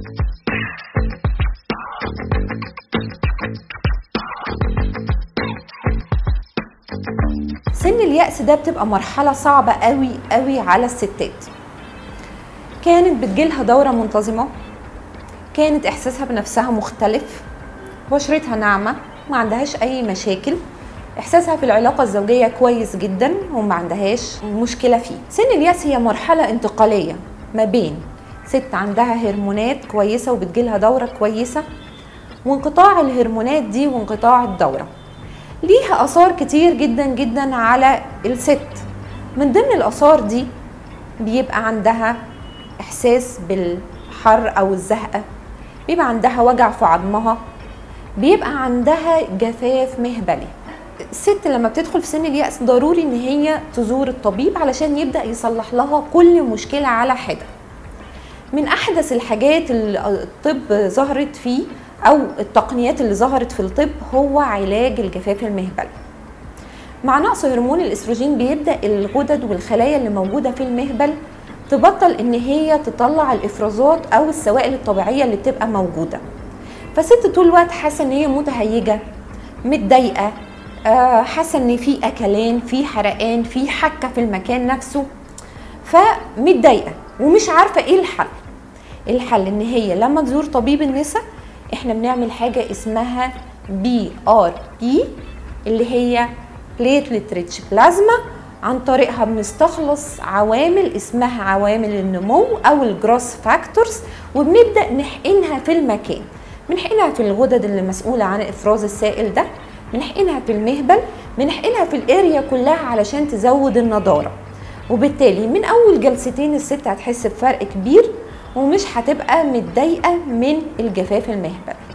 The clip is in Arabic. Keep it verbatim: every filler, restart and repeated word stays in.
سن اليأس ده بتبقى مرحلة صعبة قوي قوي على الستات. كانت بتجيلها دورة منتظمة، كانت إحساسها بنفسها مختلف، بشرتها ناعمة، ما عندهاش أي مشاكل، إحساسها في العلاقة الزوجية كويس جدا وما عندهاش مشكلة فيه. سن اليأس هي مرحلة انتقالية ما بين ست عندها هرمونات كويسة وبتجيلها دورة كويسة، وانقطاع الهرمونات دي وانقطاع الدورة ليها آثار كتير جدا جدا على الست. من ضمن الآثار دي بيبقى عندها إحساس بالحر أو الزهقة، بيبقى عندها وجع في عظمها، بيبقى عندها جفاف مهبلي. الست لما بتدخل في سن اليأس ضروري ان هي تزور الطبيب علشان يبدأ يصلح لها كل مشكلة على حدة. من احدث الحاجات اللي الطب ظهرت فيه او التقنيات اللي ظهرت في الطب هو علاج الجفاف المهبلي. مع نقص هرمون الاستروجين بيبدأ الغدد والخلايا اللي موجودة في المهبل تبطل ان هي تطلع الافرازات او السوائل الطبيعية اللي بتبقى موجودة، فست طول الوقت حاسة ان هي متهيجة، متضايقة، حاسه ان في اكلان، في حرقان، في حكه في المكان نفسه، فمتضايقه ومش عارفه ايه الحل. الحل ان هي لما تزور طبيب النساء احنا بنعمل حاجه اسمها بي ار بي اللي هي بليتلت ريتش بلازما، عن طريقها بنستخلص عوامل اسمها عوامل النمو او الجروس فاكتورز، وبنبدا نحقنها في المكان. بنحقنها في الغدد اللي مسؤوله عن افراز السائل ده، بنحقنها في المهبل، بنحقنها في الاريا كلها علشان تزود النضاره، وبالتالي من اول جلستين الست هتحس بفرق كبير ومش هتبقى متضايقه من الجفاف المهبل.